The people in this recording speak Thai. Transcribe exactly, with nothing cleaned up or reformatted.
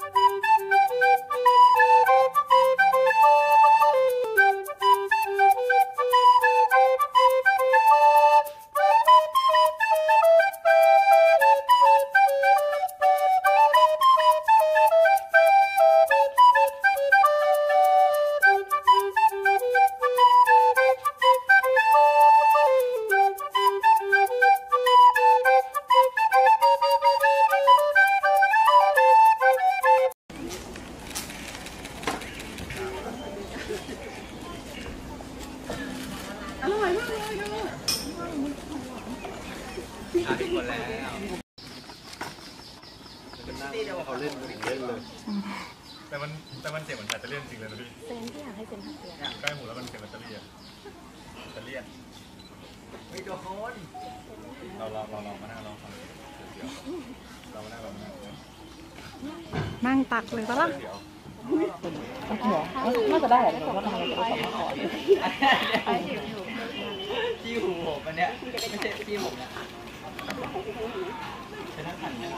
อร่อยมากเลยดูอ่ะหมดแล้วเขาเล่นถึงเล่นเลยแต่มันแต่มันเสียงเหมือนแบตเตอรี่จริงเลยนะพี่เซนที่อยากให้เซนทำเสียงใกล้หูแล้วมันเสียงแบตเตอรี่อะแบตเตอรี่ไม่โดนเราเราเราเรามานั่งเราฟังเดี๋ยวเรามานั่งเรามานั่งนั่งตักเลยปะล่ะน่าจะได้แหละแต่ว่าทำอะไรจะได้สองมาขอที่หูผมอันเนี้ยไม่ใช่ที่ผมนะใช้นั่งหันเนี่ย